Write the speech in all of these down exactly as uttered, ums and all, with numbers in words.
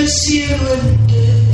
cielo entero.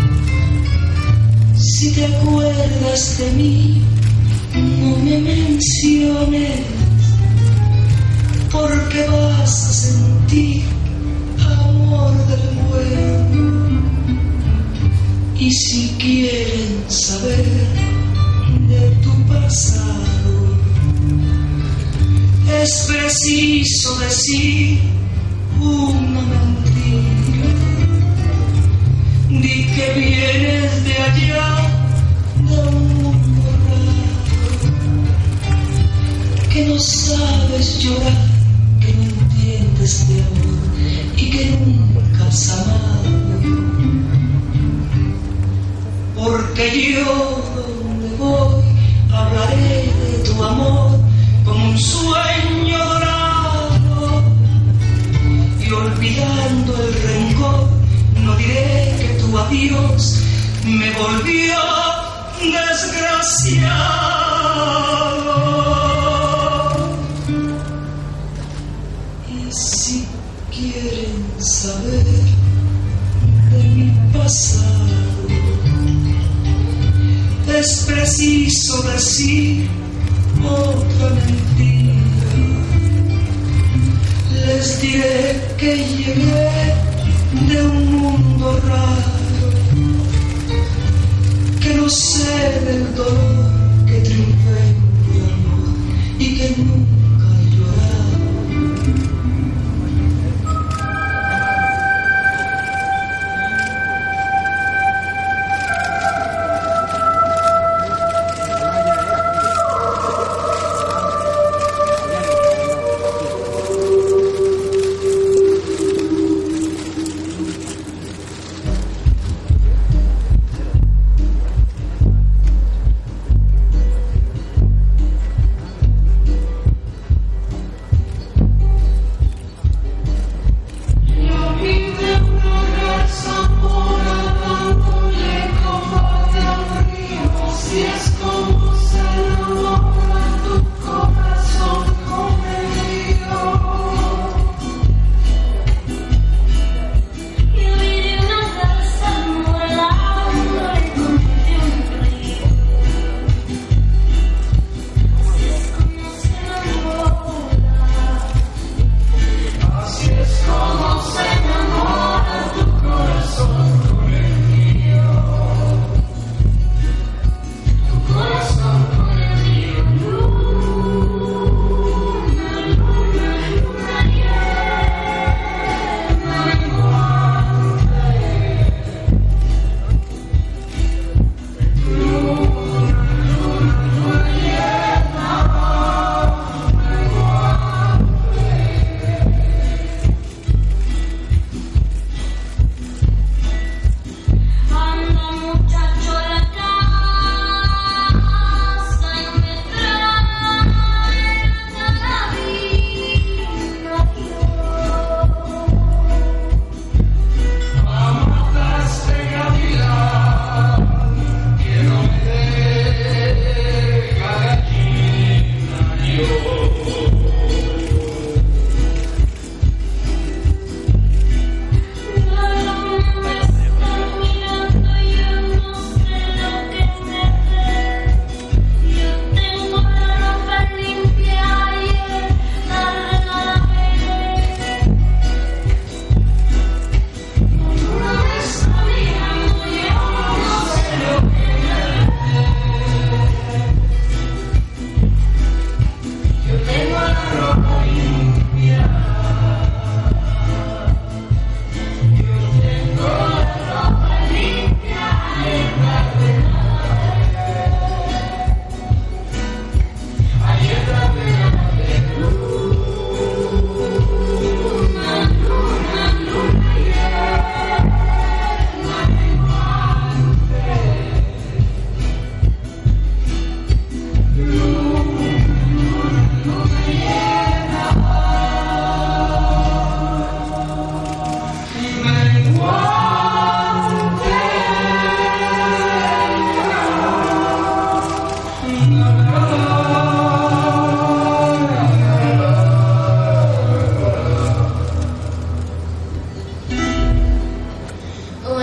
Si te acuerdas de mí, no me menciones, porque vas a sentir amor del bueno. Y si quieren saber de tu pasado, es preciso decir una mentira. Di que vienes de allá, de un mundo raro, que no sabes llorar, que no entiendes de amor y que nunca has amado. Porque yo donde voy hablaré de tu amor como un sueño dorado, y olvidando el rencor no diré que tu adiós me volvió desgraciado. Y si quieren saber de mi pasado, es preciso decir otra mentira. Les diré que llegué de un mundo raro, que no sé del dolor, que triunfé en tu amor y que nunca he llorado.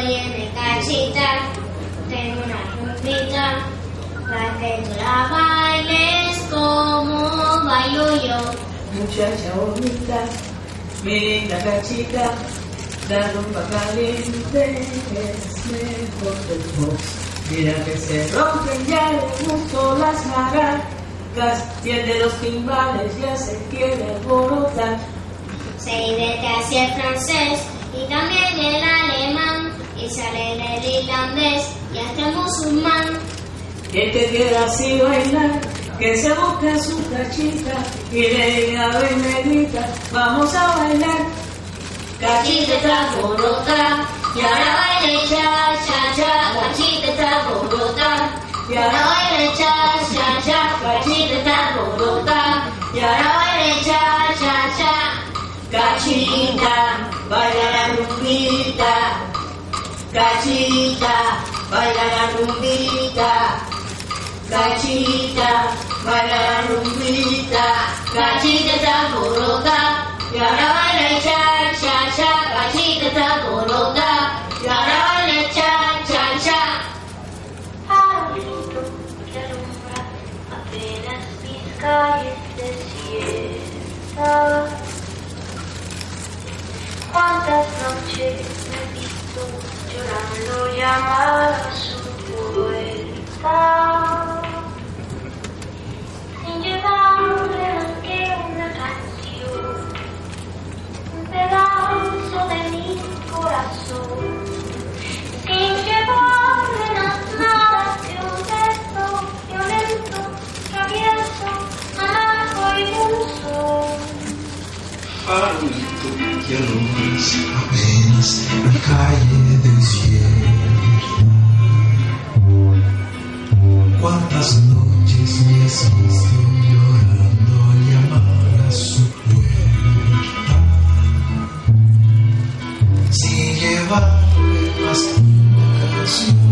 Óyeme, cachita, tengo una rumbita, para que tú la bailes como bailo yo. Muchacha bonita, mi linda cachita, la rumba caliente es mejor que vos. Mira que se rompen ya de gusto las maracas, y el de los timbales ya se quiere alborotar. Se divierte así el francés y también el alemán, y sale del irlandés y hasta el musulmán. El que quiera así bailar, que se busque su cachita y le diga ven negrita, vamos a bailar. Cachita está borota y ahora baile cha cha cha. Cachita está borota y ahora baile cha cha cha. Cachita está borota y ahora baile cha cha cha. Cachita, baila la rumbita, cachita, baila la rumbita, cachita, baila la rumbita, cachita está borota y ahora baila cha cha cha. Cachita está borota y ahora baila cha cha cha. Farolito que alumbra apenas mis calles desiertas. Cuántas noches me he visto llorando llamar a su puerta, sin llevarle más que una canción, un pedazo de mi corazón, sin llevarle nada que un beso violento, travieso, amargo y dulce. Farolito que alumbras apenas mi calle desierta. Cuántas noches me has visto llorando al llamar a su puerta, sin llevarle más que una canción.